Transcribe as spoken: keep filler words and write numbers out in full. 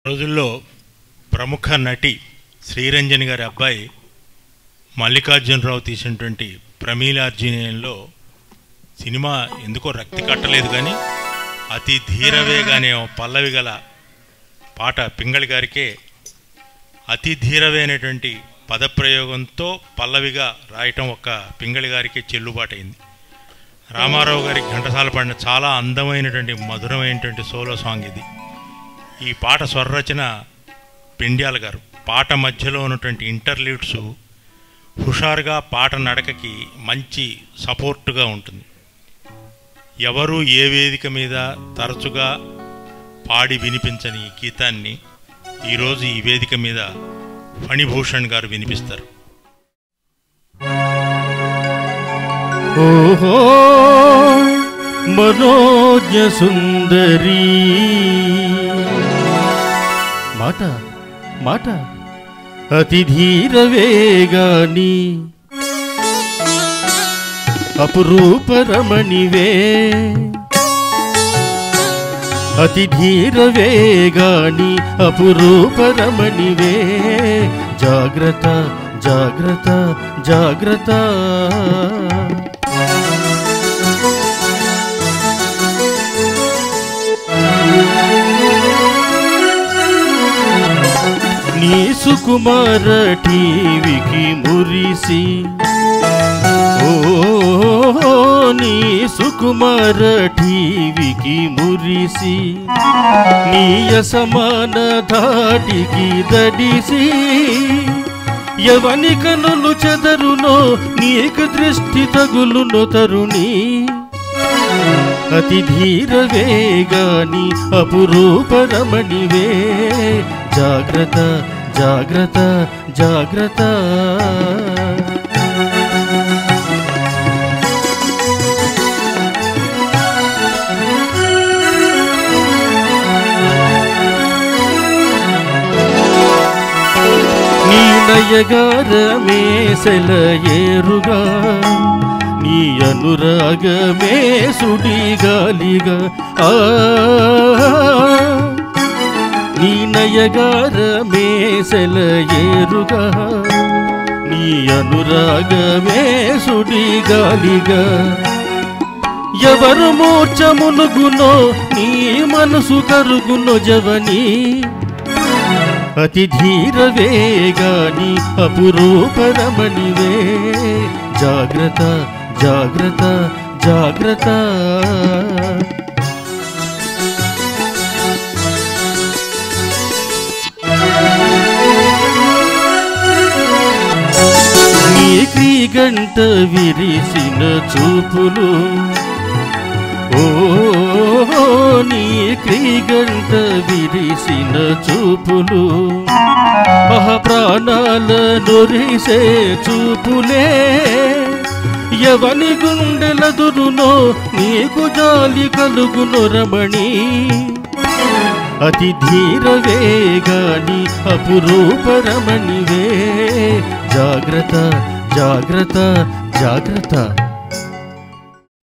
రోజుల్లో ప్రముఖ నటి శ్రీరంజని గారి అబ్బాయి మల్లికార్జునరావు తీసినటువంటి ప్రమీలార్జునేయంలో సినిమా ఎందుకో రక్తి కట్టలేదు, కానీ అతి ధీరవేగానే పల్లవి గల పాట పింగళి గారికే అతి ధీరవే అనేటువంటి పదప్రయోగంతో పల్లవిగా రాయటం ఒక పింగళి గారికి చెల్లుబాటైంది. రామారావు గారి ఘంటసాల పాడిన చాలా అందమైనటువంటి మధురమైనటువంటి సోలో సాంగ్ ఇది. ఈ పాట స్వరరచన పెండ్యాల గారు. పాట మధ్యలో ఉన్నటువంటి ఇంటర్లీడ్స్ హుషారుగా పాట నడకకి మంచి సపోర్టుగా ఉంటుంది. ఎవరు ఏ వేదిక మీద తరచుగా పాడి వినిపించని ఈ గీతాన్ని ఈరోజు ఈ వేదిక మీద ఫణిభూషణ్ గారు వినిపిస్తారు. ఓహో మనోజ్ఞ సుందరి మాట మాట అతి ధీర వేగాని అపురూప రమణివే, అతి ధీర వేగాని అపురూప రమణివే, జాగ్రత్త జాగ్రత్త జాగ్రత్త. నీ సుకుమార టీవికి మురిసి, ఓ నీ సుకుమార టీవికి మురిసి, నీయ సమాన ధాటికి దడిసి, ఎవని కనులు చెదరునో నీకు దృష్టి తగులునో తరుణి, అతి ధీర వేగాని అపురూప రమణివే, జాగ్రత్త జాగ్రత్త జాగ్రత్త. నీ నయగారమే సెలయేరుగా, నీ అనురాగమే సుడిగాలిగా, ఆ నీ నయగారమే సెలయేరుగా, నీ అనురాగమే సుడిగాలిగా, ఎవరు మూర్ఛ మునుగునో నీ మనసు కరుగునో జవని, అతి ధీర వేగాని అపురూప రమణివే, జాగ్రత్త జాగ్రత్త జాగ్రత్త. నీ క్రీగంట విరిసిన చూపులు, ఓ నీ క్రీగంట విరిసిన చూపులు, మహ ప్రాణాల నొరిసే చూపులే, ఎవని గుండెలదురునో నీకు జాలి కలుగును రమణి, అతి ధీర వేగాని అపురూప రమణివే, జాగ్రత్త జాగ్రత్త జాగ్రత్త.